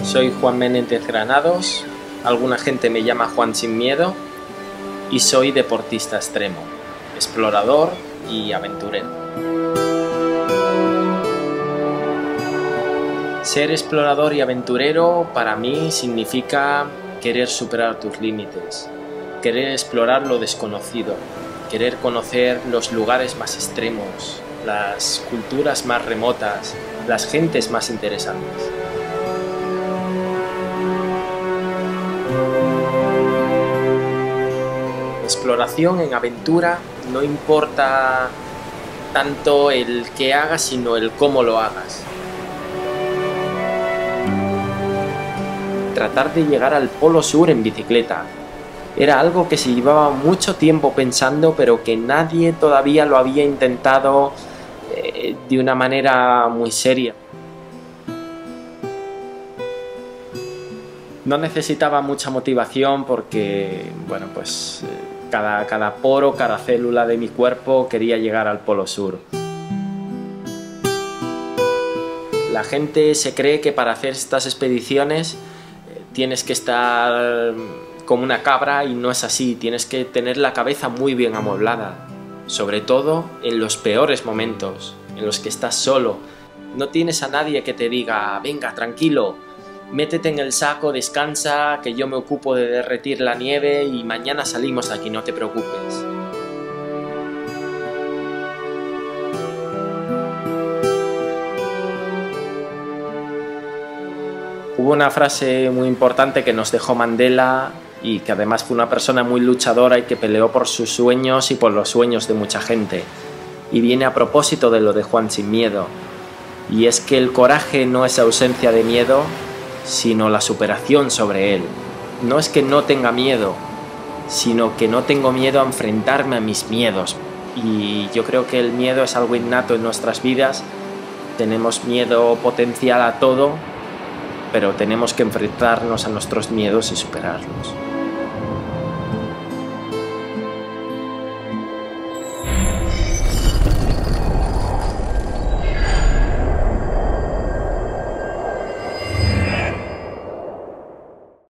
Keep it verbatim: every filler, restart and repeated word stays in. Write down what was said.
Soy Juan Menéndez Granados, alguna gente me llama Juan Sin Miedo y soy deportista extremo, explorador y aventurero. Ser explorador y aventurero para mí significa querer superar tus límites, querer explorar lo desconocido, querer conocer los lugares más extremos, las culturas más remotas, las gentes más interesantes. Exploración en aventura no importa tanto el qué hagas, sino el cómo lo hagas. Tratar de llegar al Polo Sur en bicicleta era algo que se llevaba mucho tiempo pensando, pero que nadie todavía lo había intentado eh, de una manera muy seria. No necesitaba mucha motivación porque, bueno, pues cada, cada poro, cada célula de mi cuerpo quería llegar al Polo Sur. La gente se cree que para hacer estas expediciones eh, tienes que estar como una cabra y no es así, tienes que tener la cabeza muy bien amueblada, sobre todo en los peores momentos, en los que estás solo. No tienes a nadie que te diga, venga, tranquilo, métete en el saco, descansa, que yo me ocupo de derretir la nieve y mañana salimos de aquí, no te preocupes. Hubo una frase muy importante que nos dejó Mandela y que además fue una persona muy luchadora y que peleó por sus sueños y por los sueños de mucha gente. Y viene a propósito de lo de Juan Sin Miedo. Y es que el coraje no es ausencia de miedo, sino la superación sobre él. No es que no tenga miedo, sino que no tengo miedo a enfrentarme a mis miedos. Y yo creo que el miedo es algo innato en nuestras vidas. Tenemos miedo potencial a todo, pero tenemos que enfrentarnos a nuestros miedos y superarlos.